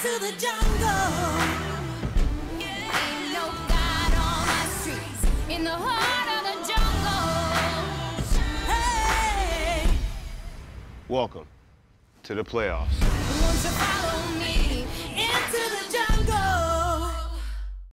to the jungle. Ain't no God on my streets, in the heart of the jungle. Hey. Welcome to the playoffs. Won't you follow